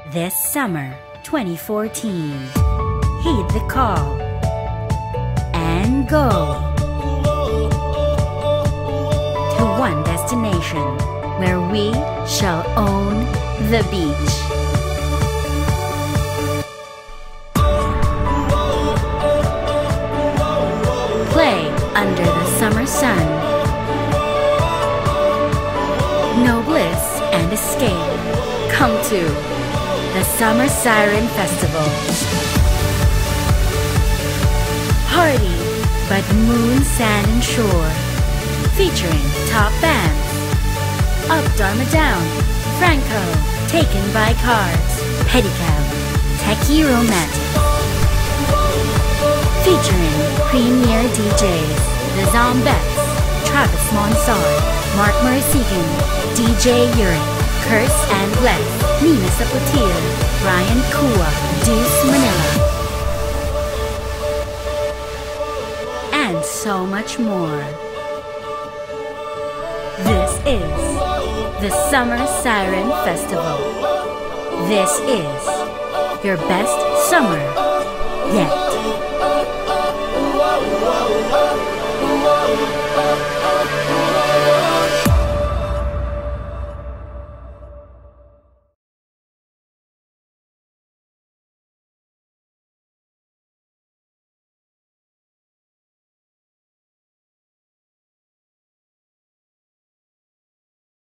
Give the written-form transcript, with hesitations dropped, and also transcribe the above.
This summer 2014, heed the call and go to one destination where we shall own the beach. Play under the summer sun. Know bliss and escape. Come to the Summer Siren Festival. Party, but moon, sand, and shore. Featuring top bands. Up Dharma Down, Franco, Taken by Cars, Pedicab, Techie Romantic. Featuring premier DJs, the Zambales, Travis Monsard, Mark Morisigan, DJ Uric, Curse and Bless, Nina Sapotir, Ryan Kua, Deuce Manila, and so much more. This is the Summer Siren Festival. This is your best summer yet.